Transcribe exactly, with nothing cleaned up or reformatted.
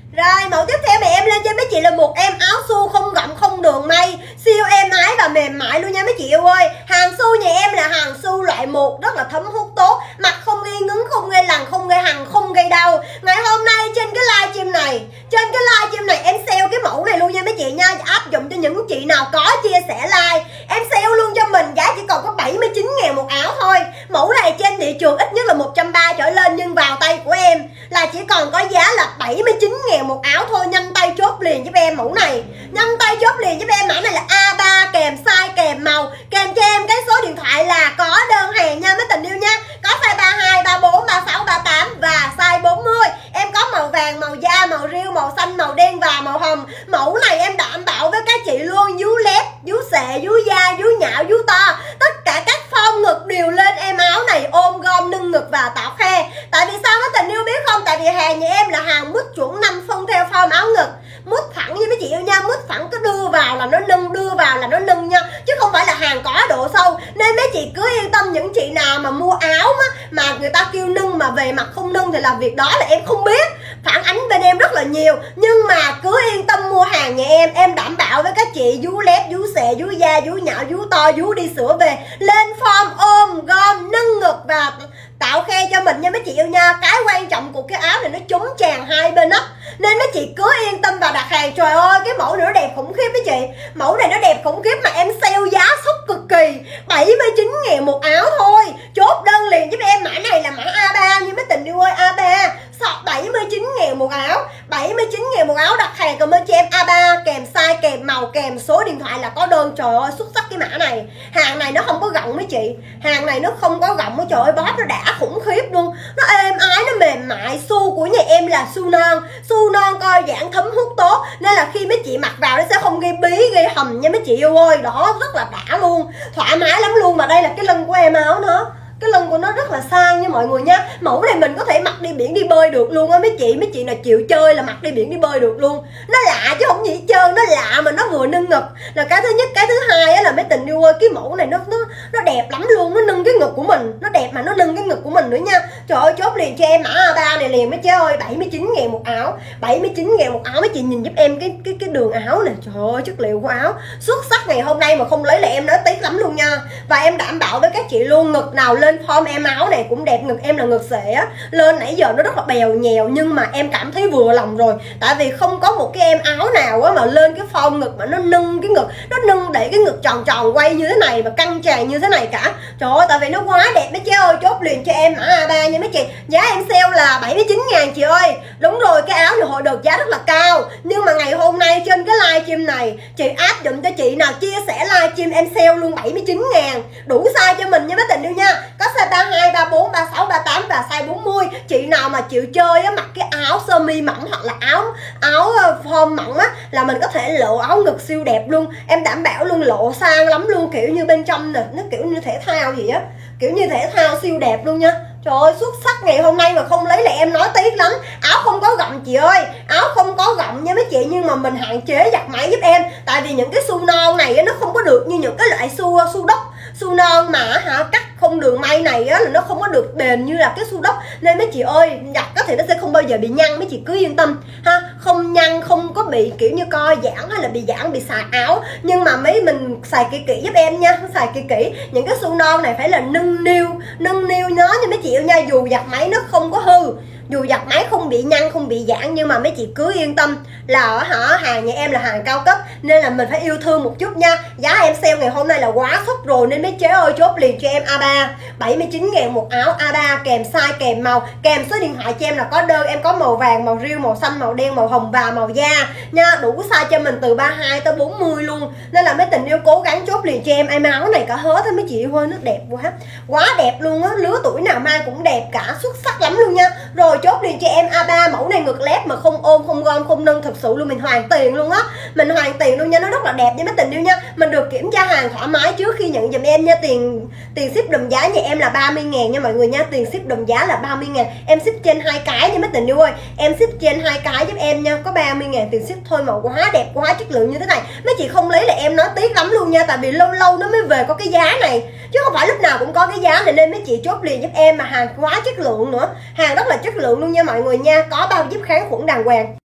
Rồi mẫu tiếp theo mà em lên cho mấy chị là một em áo su không gọng không đường may, siêu êm ái và mềm mại luôn nha mấy chị yêu ơi. Hàng su nhà em là hàng su loại một, rất là thấm hút tốt, mặc không gây ngứng, không gây lằn, không gây hằn, không gây đau. Ngày hôm nay trên cái livestream này, trên cái livestream này em sale cái mẫu này luôn nha mấy chị nha, áp dụng cho những chị nào có chia sẻ like. Em sale luôn cho mình giá chỉ còn có bảy mươi chín ngàn một áo thôi. Mẫu này trên thị trường ít nhất là một trăm ba mươi trở lên, nhưng vào tay của em là chỉ còn có giá là bảy mươi chín ngàn một áo thôi. Nhanh tay chốt liền giúp em mẫu này, nhanh tay chốt liền giúp em. Mã này là A ba, kèm size kèm màu, kèm cho em cái số điện thoại là có đơn hàng nha mấy tình yêu nha. Có size ba hai, ba bốn, ba sáu, ba tám và size bốn mươi. Em có màu vàng, màu da, màu riêu, màu xanh, màu đen và màu hồng. Mẫu này em đảm bảo với các chị luôn, vú lép, vú xệ, vú da, vú nhạo, vú to, tất cả các form ngực đều lên em áo này, ôm gom nâng ngực và tạo khe. Tại vì sao mấy tình yêu biết không? Tại vì hàng nhà em là hàng mút chuẩn năm phân theo form áo ngực, mút thẳng như mấy chị yêu nha, mút thẳng cứ đưa vào là nó nâng, đưa vào là nó nâng nha, chứ không phải là hàng có độ sâu. Nên mấy chị cứ yên tâm, những chị nào mà mua áo á, mà người ta kêu nâng mà về mặt không nâng thì là việc đó là em không biết, phản ánh bên em rất là nhiều. Nhưng mà cứ yên tâm mua hàng nhà em, em đảm bảo với các chị vú lép, vú xệ, vú da, vú nhạo, vú to, vú đi sữa về, lên form ôm gom nâng ngực và tạo khe cho mình nha mấy chị yêu nha. Cái quan trọng của cái áo này nó chống tràn hai bên nắp, nên mấy chị cứ yên tâm và đặt hàng. Trời ơi cái mẫu này nó đẹp khủng khiếp mấy chị, mẫu này nó đẹp khủng khiếp mà em sale giá sốc cực kỳ, bảy mươi chín ngàn một áo thôi. Chốt đơn liền giúp em. Mã này là mã A ba như mấy tình yêu ơi, A ba bảy mươi chín ngàn một áo, bảy mươi chín ngàn một áo. Đặt hàng comment cho em A ba kèm size kèm màu kèm số điện thoại là có đơn. Trời ơi xuất sắc cái mã này, hàng này nó không có gọng mấy chị, hàng này nó không có gọng. Trời ơi bóp nó đã khủng khiếp luôn, nó êm ái, nó mềm mại. Su của nhà em là su non, su non coi giãn thấm hút tốt, nên là khi mấy chị mặc vào nó sẽ không gây bí gây hầm nha mấy chị yêu ơi. Đó rất là đã luôn, thoải mái lắm luôn. Mà đây là cái lưng của em áo nó, cái lưng của nó rất là sang nha mọi người nha. Mẫu này mình có thể mặc đi biển đi bơi được luôn á mấy chị. Mấy chị nào chịu chơi là mặc đi biển đi bơi được luôn. Nó lạ chứ không gì trơn, nó lạ mà nó vừa nâng ngực là cái thứ nhất. Cái thứ hai á là mấy tình yêu ơi, cái mẫu này nó nó nó đẹp lắm luôn, nó nâng cái ngực của mình, nó đẹp mà nó nâng cái ngực của mình nữa nha. Trời ơi chốt liền cho em mã A ba này liền mấy chế ơi, bảy mươi chín ngàn một áo, bảy mươi chín ngàn một áo. Mấy chị nhìn giúp em cái cái cái đường áo này, trời ơi chất liệu của áo xuất sắc. Ngày hôm nay mà không lấy là em nói tiếc lắm luôn nha. Và em đảm bảo với các chị luôn, ngực nào lên form em áo này cũng đẹp. Ngực em là ngực xệ á, lên nãy giờ nó rất là bèo nhèo nhưng mà em cảm thấy vừa lòng rồi. Tại vì không có một cái em áo nào á mà lên cái form ngực mà nó nâng cái ngực, nó nâng để cái ngực tròn tròn quay như thế này và căng tràn như thế này cả. Trời ơi tại vì nó quá đẹp mấy chị ơi. Chốt liền cho em mã A ba nha mấy chị. Giá em sale là bảy mươi chín ngàn chị ơi. Đúng rồi, cái áo này hồi đợt giá rất là cao, nhưng mà ngày hôm nay trên cái livestream này chị áp dụng cho chị nào chia sẻ livestream em sale luôn bảy mươi chín ngàn, đủ size cho mình nha mấy tình yêu nha. Có size ba hai, ba bốn, ba sáu, ba tám và size bốn mươi. Chị nào mà chịu chơi á, mặc cái áo sơ mi mỏng hoặc là áo áo form mỏng á, là mình có thể lộ áo ngực siêu đẹp luôn. Em đảm bảo luôn, lộ sang lắm luôn, kiểu như bên trong nè, nó kiểu như thể thao gì á, kiểu như thể thao siêu đẹp luôn nha. Trời ơi xuất sắc, ngày hôm nay mà không lấy là em nói tiếc lắm. Áo không có gọng chị ơi, áo không có gọng nha mấy chị, nhưng mà mình hạn chế giặt máy giúp em. Tại vì những cái su non này nó không có được như những cái loại su su đốc, su non mà hả cắt không đường may này á, là nó không có được bền như là cái su đốc. Nên mấy chị ơi giặt có thể nó sẽ không bao giờ bị nhăn, mấy chị cứ yên tâm ha, không nhăn, không có bị kiểu như co giãn hay là bị giãn bị xài áo. Nhưng mà mấy mình xài kỹ kỹ giúp em nha, xài kỹ kỹ. Những cái su non này phải là nâng niu, nâng niu nó nha mấy chị yêu nha, dù giặt máy nó không có hư, dù giặt máy không bị nhăn không bị giãn. Nhưng mà mấy chị cứ yên tâm là hả, hàng nhà em là hàng cao cấp nên là mình phải yêu thương một chút nha. Giá em sale ngày hôm nay là quá sốc rồi, nên mấy chế ơi chốt liền cho em A ba bảy mươi chín ngàn một áo A ba, kèm size kèm màu kèm số điện thoại cho em là có đơn. Em có màu vàng, màu riêu, màu xanh, màu đen, màu hồng và màu da nha, đủ size cho mình từ ba hai tới bốn mươi luôn. Nên là mấy tình yêu cố gắng chốt liền cho em. Em áo này cả hớ thôi mấy chị ơi, nó đẹp quá, quá đẹp luôn á, lứa tuổi nào mang cũng đẹp cả, xuất sắc lắm luôn nha. Rồi chốt liền cho em A ba, mẫu này ngực lép mà không ôm không gom không nâng, thật sự luôn mình hoàn tiền luôn á, mình hoàn tiền luôn nha, nó rất là đẹp nha mấy tình yêu nha. Mình được kiểm tra hàng thoải mái trước khi nhận giùm em nha. Tiền tiền ship đồng giá nhà em là ba mươi ngàn nha mọi người nha, tiền ship đồng giá là ba mươi ngàn, em ship trên hai cái nha mấy tình yêu ơi, em ship trên hai cái giúp em nha, có ba mươi ngàn tiền ship thôi mà quá đẹp quá chất lượng như thế này. Mấy chị không lấy là em nói tiếc lắm luôn nha, tại vì lâu lâu nó mới về có cái giá này chứ không phải lúc nào cũng có cái giá này. Nên mấy chị chốt liền giúp em, mà hàng quá chất lượng nữa, hàng rất là chất lượng luôn nha mọi người nha, có bao giúp kháng khuẩn đàng hoàng.